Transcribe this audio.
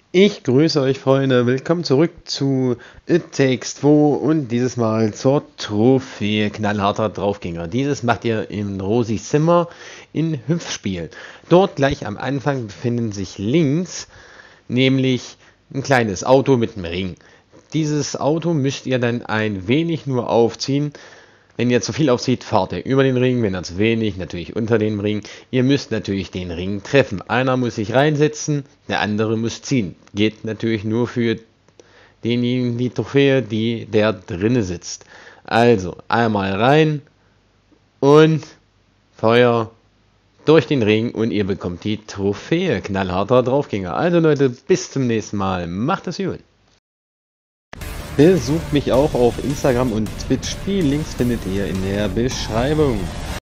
Ich grüße euch Freunde, willkommen zurück zu It Takes Two und dieses Mal zur Trophäe knallharter Draufgänger. Dieses macht ihr in Rosis Zimmer in Hüpfspiel. Dort gleich am Anfang befinden sich links nämlich ein kleines Auto mit einem Ring. Dieses Auto müsst ihr dann ein wenig nur aufziehen. Wenn ihr zu viel aufzieht, fahrt ihr über den Ring, wenn ihr zu wenig, natürlich unter dem Ring. Ihr müsst natürlich den Ring treffen. Einer muss sich reinsetzen, der andere muss ziehen. Geht natürlich nur für denjenigen die Trophäe, der drinne sitzt. Also einmal rein und Feuer durch den Ring und ihr bekommt die Trophäe. Knallharter Draufgänger. Also Leute, bis zum nächsten Mal. Macht es gut. Besucht mich auch auf Instagram und Twitch. Die Links findet ihr in der Beschreibung.